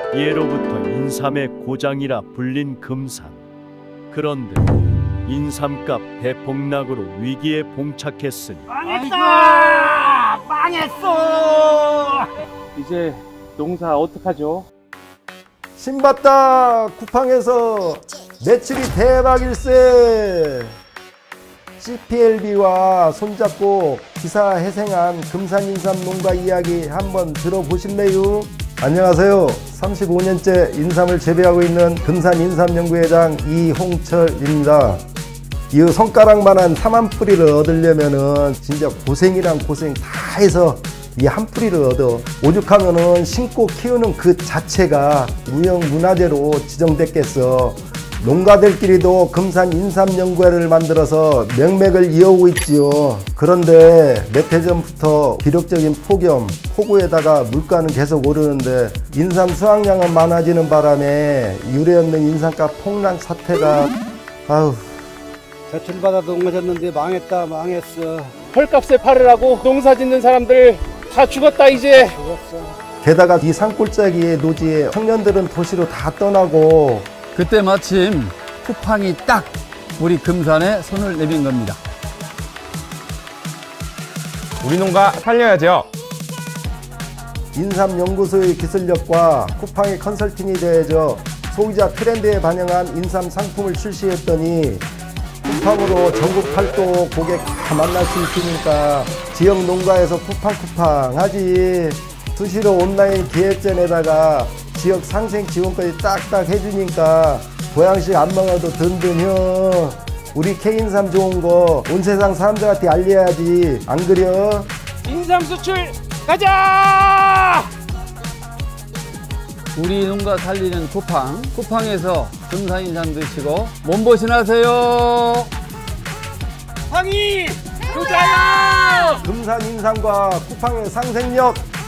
예로부터 인삼의 고장이라 불린 금산. 그런데 인삼값 대폭락으로 위기에 봉착했으니 망했다! 망했어! 이제 농사 어떡하죠? 신봤다 쿠팡에서 매출이 대박일세. CPLB와 손잡고 기사회생한 금산인삼 농가 이야기 한번 들어보실래요? 안녕하세요. 35년째 인삼을 재배하고 있는 금산인삼연구회장 이홍철입니다. 이 손가락만한 삼 한 뿌리를 얻으려면은 진짜 고생이란 고생 다 해서 이 한 뿌리를 얻어. 오죽하면은 심고 키우는 그 자체가 무형문화재로 지정됐겠어. 농가들끼리도 금산인삼연구회를 만들어서 명맥을 이어오고 있지요. 그런데 몇 해 전부터 기록적인 폭염, 폭우에다가 물가는 계속 오르는데 인삼 수확량은 많아지는 바람에 유례없는 인삼값 폭락 사태가 대출받아 농가졌는데 망했다 망했어. 헐값에 팔으라고 농사 짓는 사람들 다 죽었다 이제. 죽었어. 게다가 이 산골짜기의 노지에 청년들은 도시로 다 떠나고 그때 마침 쿠팡이 딱 우리 금산에 손을 내민 겁니다. 우리 농가 살려야죠. 인삼연구소의 기술력과 쿠팡의 컨설팅이 더해져 소비자 트렌드에 반영한 인삼 상품을 출시했더니 쿠팡으로 전국 팔도 고객 다 만날 수 있으니까 지역 농가에서 쿠팡 하지. 수시로 온라인 기획전에다가 지역 상생 지원까지 딱딱 해주니까 보양식 안 먹어도 든든혀. 우리 K인삼 좋은 거 온 세상 사람들한테 알려야지. 안 그려? 인삼 수출 가자! 우리 농가 살리는 쿠팡에서 금산인삼 드시고 몸보신하세요. 쿠팡이 부자야! 금산인삼과 쿠팡의 상생력